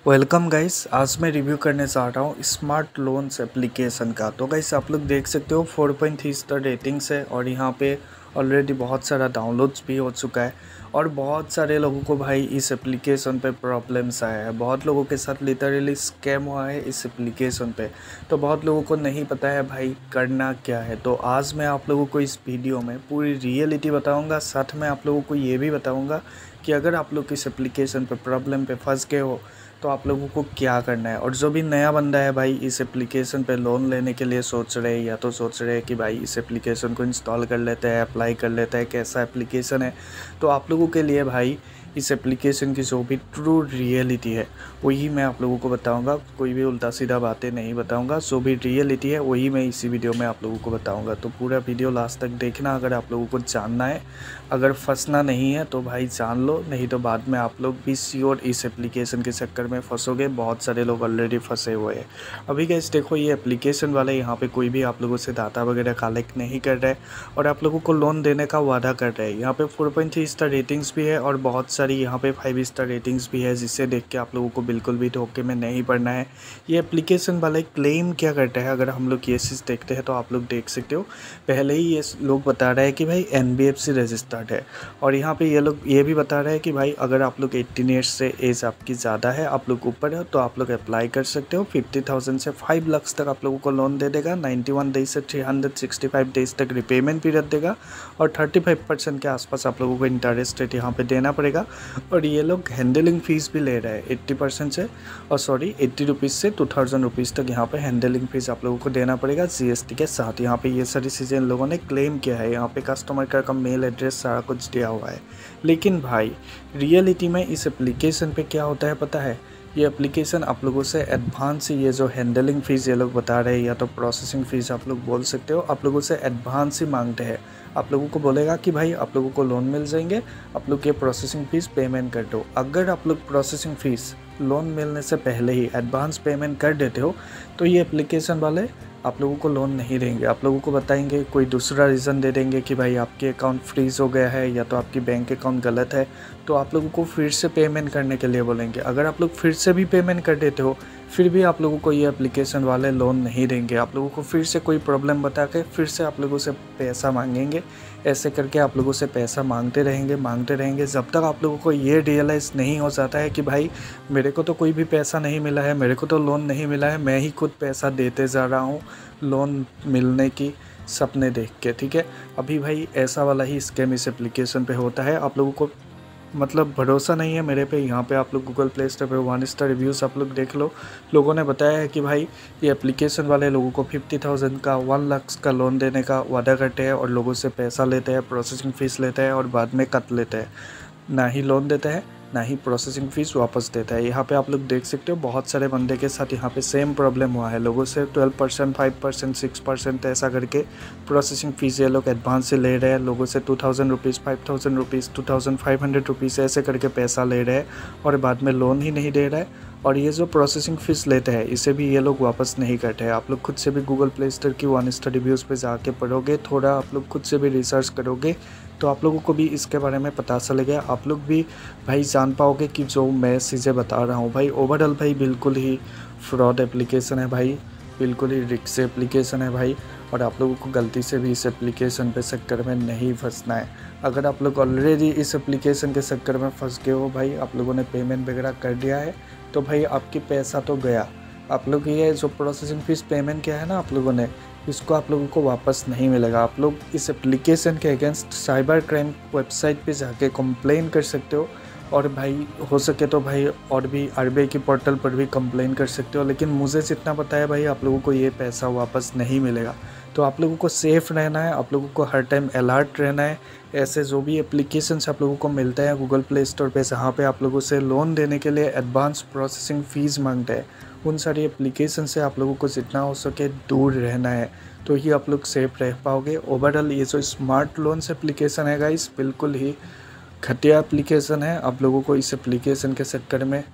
Welcome guys. आज मैं review करने जा रहा हूँ स्मार्ट लोन्स एप्लीकेशन का। तो गाइस आप लोग देख सकते हो 4.3 स्टार रेटिंग्स है और यहाँ पे ऑलरेडी बहुत सारा डाउनलोड्स भी हो चुका है और बहुत सारे लोगों को भाई इस एप्लीकेशन पे प्रॉब्लम्स आया है। बहुत लोगों के साथ लिटरली स्कैम हुआ है इस एप्लीकेशन पे। तो बहुत लोगों को नहीं पता है भाई करना क्या है। तो आज मैं आप लोगों को इस वीडियो में पूरी रियलिटी बताऊँगा, साथ में आप लोगों को ये भी बताऊँगा कि अगर आप लोग इस एप्लीकेशन पे प्रॉब्लम पे फंस गए हो तो आप लोगों को क्या करना है। और जो भी नया बंदा है भाई इस एप्लीकेशन पे लोन लेने के लिए सोच रहे हैं या तो सोच रहे हैं कि भाई इस एप्लीकेशन को इंस्टॉल कर लेते हैं, अप्लाई कर लेते हैं, कैसा एप्लीकेशन है, तो आप लोगों के लिए भाई इस एप्लीकेशन की जो भी ट्रू रियलिटी है वही मैं आप लोगों को बताऊंगा। कोई भी उल्टा सीधा बातें नहीं बताऊंगा, जो भी रियलिटी है वही मैं इसी वीडियो में आप लोगों को बताऊंगा। तो पूरा वीडियो लास्ट तक देखना अगर आप लोगों को जानना है। अगर फंसना नहीं है तो भाई जान लो, नहीं तो बाद में आप लोग भी श्योर इस एप्लीकेशन के चक्कर में फंसोगे। बहुत सारे लोग ऑलरेडी फंसे हुए हैं। अभी गाइस देखो, ये एप्लीकेशन वाले यहाँ पे कोई भी आप लोगों से डाटा वगैरह कलेक्ट नहीं कर रहे और आप लोगों को लोन देने का वादा कर रहे हैं। यहाँ पे 4.3 स्टार रेटिंग्स भी है और बहुत सारी यहाँ पे 5 स्टार रेटिंग्स भी है, जिससे देख के आप लोगों को बिल्कुल भी धोखे में नहीं पड़ना है। ये एप्लीकेशन वाले क्लेम क्या करते हैं, अगर हम लोग ये चीज़ देखते हैं तो आप लोग देख सकते हो। पहले ही ये लोग बता रहे हैं कि भाई NBFC रजिस्टर्ड है और यहाँ पे ये लोग ये भी बता रहे हैं कि भाई अगर आप लोग 18 ईयर्स से एज आपकी ज़्यादा है, आप लोग ऊपर है, तो आप लोग अप्लाई कर सकते हो। 50,000 से 5 लाख तक आप लोगों को लोन दे देगा। 91 डेज से 365 डेज तक रिपेमेंट पीरियड देगा और 35% के आसपास आप लोगों को इंटरेस्ट रेट यहाँ पे देना पड़ेगा। और ये लोग हैंडलिंग फ़ीस भी ले रहे हैं 80% से, और 80 रुपीज़ से 2000 रुपीज़ तक यहाँ पे हैंडलिंग फ़ीस आप लोगों को देना पड़ेगा GST के साथ। यहाँ पे ये सारी चीज़ें इन लोगों ने क्लेम किया है। यहाँ पे कस्टमर केयर का मेल एड्रेस सारा कुछ दिया हुआ है। लेकिन भाई रियलिटी में इस एप्लीकेशन पे क्या होता है पता है? ये एप्लीकेशन आप लोगों से एडवांस ये जो हैंडलिंग फ़ीस ये लोग बता रहे हैं या तो प्रोसेसिंग फ़ीस आप लोग बोल सकते हो, आप लोगों से एडवांस ही मांगते हैं। आप लोगों को बोलेगा कि भाई आप लोगों को लोन मिल जाएंगे, आप लोग ये प्रोसेसिंग फ़ीस पेमेंट कर दो। अगर आप लोग प्रोसेसिंग फ़ीस लोन मिलने से पहले ही एडवांस पेमेंट कर देते हो तो ये एप्लीकेशन वाले आप लोगों को लोन नहीं देंगे। आप लोगों को बताएंगे, कोई दूसरा रीज़न दे देंगे कि भाई आपके अकाउंट फ्रीज़ हो गया है या तो आपकी बैंक अकाउंट गलत है, तो आप लोगों को फिर से पेमेंट करने के लिए बोलेंगे। अगर आप लोग फिर से भी पेमेंट कर देते हो फिर भी आप लोगों को ये एप्लीकेशन वाले लोन नहीं देंगे। आप लोगों को फिर से कोई प्रॉब्लम बता के फिर से आप लोगों से पैसा मांगेंगे। ऐसे करके आप लोगों से पैसा मांगते रहेंगे जब तक आप लोगों को ये रियलाइज़ नहीं हो जाता है कि भाई मेरे को तो कोई भी पैसा नहीं मिला है, मेरे को तो लोन नहीं मिला है, मैं ही खुद पैसा देते जा रहा हूँ लोन मिलने की सपने देख के। ठीक है, अभी भाई ऐसा वाला ही स्कैम इस एप्लीकेशन पे होता है। आप लोगों को मतलब भरोसा नहीं है मेरे पे, यहाँ पे आप लोग गूगल प्ले स्टोर पे 1 स्टार रिव्यूज़ आप लोग देख लो। लोगों ने बताया है कि भाई ये एप्लीकेशन वाले लोगों को 50,000 का 1 लाख का लोन देने का वादा करते हैं और लोगों से पैसा लेते हैं, प्रोसेसिंग फ़ीस लेते हैं और बाद में कट लेते हैं। ना ही लोन देते हैं ना ही प्रोसेसिंग फ़ीस वापस देता है। यहाँ पे आप लोग देख सकते हो बहुत सारे बंदे के साथ यहाँ पे सेम प्रॉब्लम हुआ है। लोगों से 12%, 5%, 6% ऐसा करके प्रोसेसिंग फ़ीस ये लोग एडवांस से ले रहे हैं। लोगों से 2000 रुपीज़, 5000 रुपीज़, 2500 रुपीज़ ऐसे करके पैसा ले रहे हैं और बाद में लोन ही नहीं दे रहा है। और ये जो प्रोसेसिंग फ़ीस लेते हैं इसे भी ये लोग वापस नहीं करते हैं। आप लोग खुद से भी गूगल प्ले स्टोर की 1 स्टार रिव्यूज़ पे जाके पढ़ोगे, थोड़ा आप लोग खुद से भी रिसर्च करोगे तो आप लोगों को भी इसके बारे में पता चलेगा। आप लोग भी भाई जान पाओगे कि जो मैं चीज़ें बता रहा हूँ भाई ओवरऑल भाई बिल्कुल ही फ्रॉड एप्लीकेशन है भाई, बिल्कुल ही रिस्क एप्लीकेशन है भाई। और आप लोगों को गलती से भी इस एप्लीकेशन पे चक्कर में नहीं फंसना है। अगर आप लोग ऑलरेडी इस एप्लीकेशन के चक्कर में फंस गए हो भाई, आप लोगों ने पेमेंट वगैरह कर दिया है तो भाई आपकी पैसा तो गया। आप लोग ये जो प्रोसेसिंग फ़ीस पेमेंट किया है ना आप लोगों ने, इसको आप लोगों को वापस नहीं मिलेगा। आप लोग इस एप्लीकेशन के अगेंस्ट साइबर क्राइम वेबसाइट पे जाके कंप्लेन कर सकते हो और भाई हो सके तो भाई और भी RBI की पोर्टल पर भी कंप्लेन कर सकते हो। लेकिन मुझे जितना पता है भाई आप लोगों को ये पैसा वापस नहीं मिलेगा। तो आप लोगों को सेफ़ रहना है, आप लोगों को हर टाइम अलर्ट रहना है। ऐसे जो भी एप्लीकेशंस आप लोगों को मिलते हैं गूगल प्ले स्टोर पे जहाँ पे आप लोगों से लोन देने के लिए एडवांस प्रोसेसिंग फ़ीस मांगते हैं, उन सारी एप्लीकेशन से आप लोगों को जितना हो सके दूर रहना है, तो ही आप लोग सेफ रह पाओगे। ओवरऑल ये जो स्मार्ट लोन्स एप्लीकेशन है गाइस बिल्कुल ही घटिया एप्लीकेशन है। आप लोगों को इस एप्लीकेशन के चक्कर में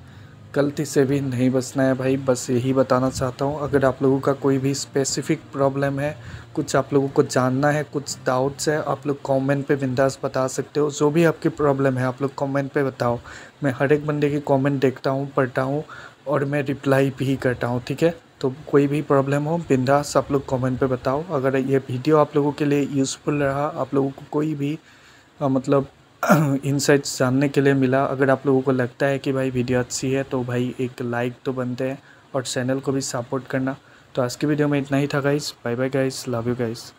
गलती से भी नहीं बचना है भाई, बस यही बताना चाहता हूँ। अगर आप लोगों का कोई भी स्पेसिफिक प्रॉब्लम है, कुछ आप लोगों को जानना है, कुछ डाउट्स है, आप लोग कमेंट पे बिंदास बता सकते हो। जो भी आपकी प्रॉब्लम है आप लोग कमेंट पे बताओ। मैं हर एक बंदे की कमेंट देखता हूँ, पढ़ता हूँ और मैं रिप्लाई भी करता हूँ, ठीक है। तो कोई भी प्रॉब्लम हो बिंदास आप लोग कमेंट पे बताओ। अगर ये वीडियो आप लोगों के लिए यूज़फुल रहा, आप लोगों को कोई भी मतलब इनसाइट्स जानने के लिए मिला, अगर आप लोगों को लगता है कि भाई वीडियो अच्छी है तो भाई एक लाइक तो बनते हैं और चैनल को भी सपोर्ट करना। तो आज की वीडियो में इतना ही था guys. Bye bye guys, love you guys.